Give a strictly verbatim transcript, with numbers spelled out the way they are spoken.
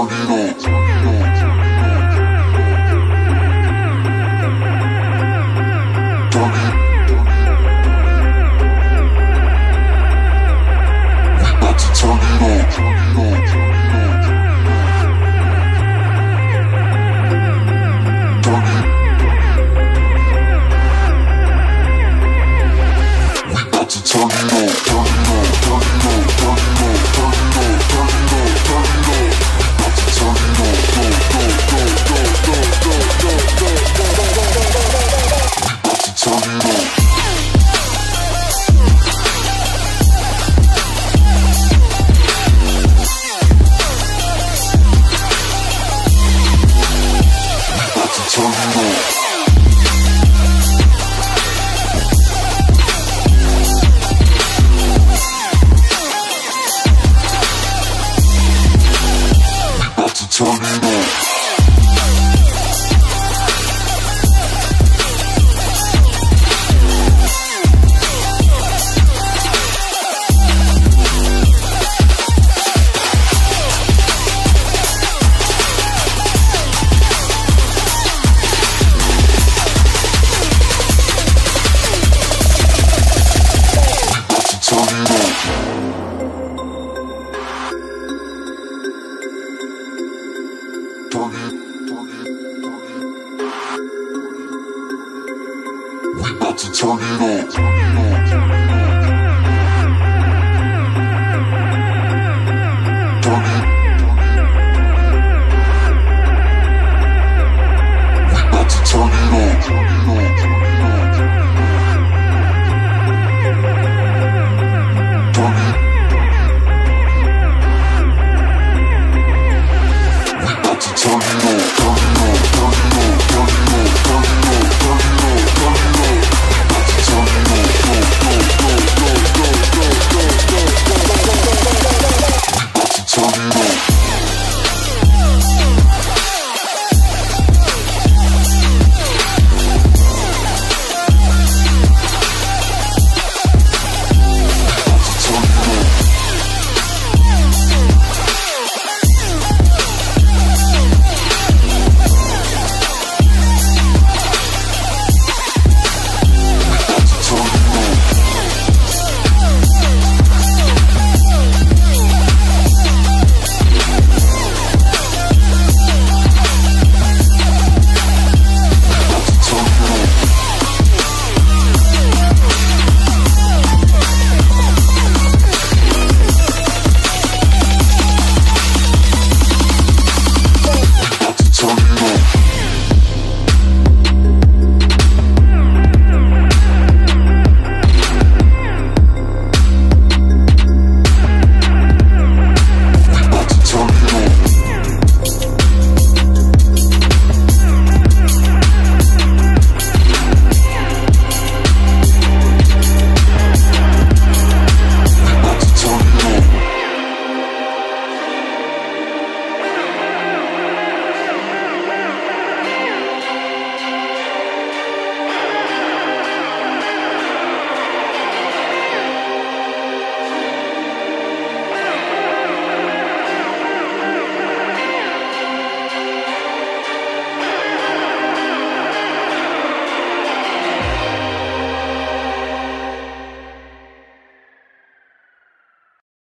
turn it up. Turn it. We about to turn it up. Turn it. We about to turn it up. Turn it up. Turn it up. Turn it up. Turn it up. Turn it up. Turn it up. We about to turn it up. Go, go, go, go, go, go, go, go, go, go, go. We about to turn it up. Turn it up. We about to turn it up. Turn it up.